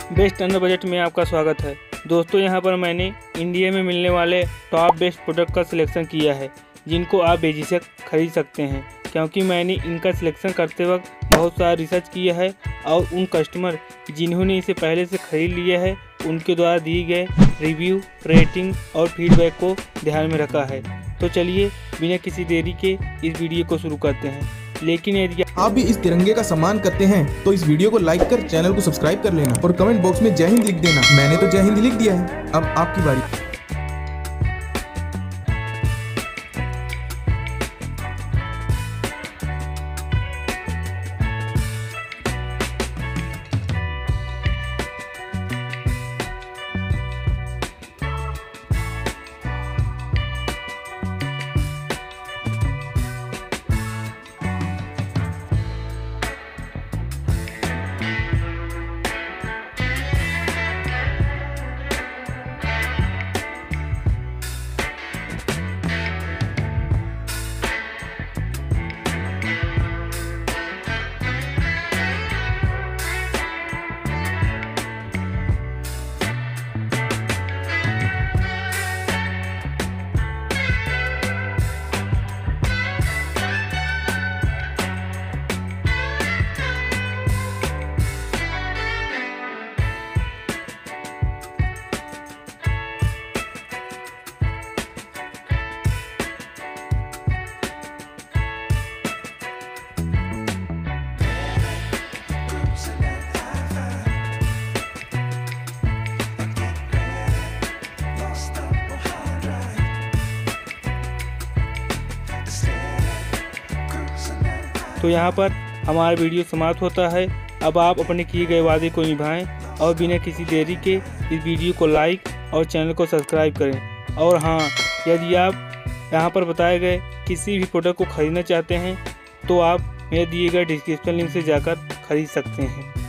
Best under budget में आपका स्वागत है। दोस्तों, यहां पर मैंने इंडिया में मिलने वाले टॉप बेस्ट प्रोडक्ट का सिलेक्शन किया है, जिनको आप बेझिझक खरीद सकते हैं, क्योंकि मैंने इनका सिलेक्शन करते वक्त बहुत सारा रिसर्च किया है और उन कस्टमर जिन्होंने इसे पहले से खरीद लिया है उनके द्वारा दिए गए रिव्यू, रेटिंग और फीडबैक को ध्यान में रखा है। तो चलिए बिना किसी देरी के इस वीडियो को शुरू करते हैं। लेकिन यदि आप भी इस तिरंगे का सम्मान करते हैं तो इस वीडियो को लाइक कर चैनल को सब्सक्राइब कर लेना और कमेंट बॉक्स में जय हिंद लिख देना। मैंने तो जय हिंद लिख दिया है, अब आपकी बारी। तो यहाँ पर हमारा वीडियो समाप्त होता है। अब आप अपने किए गए वादे को निभाएं और बिना किसी देरी के इस वीडियो को लाइक और चैनल को सब्सक्राइब करें। और हाँ, यदि आप यहाँ पर बताए गए किसी भी प्रोडक्ट को खरीदना चाहते हैं तो आप मेरे दिए गए डिस्क्रिप्शन लिंक से जाकर खरीद सकते हैं।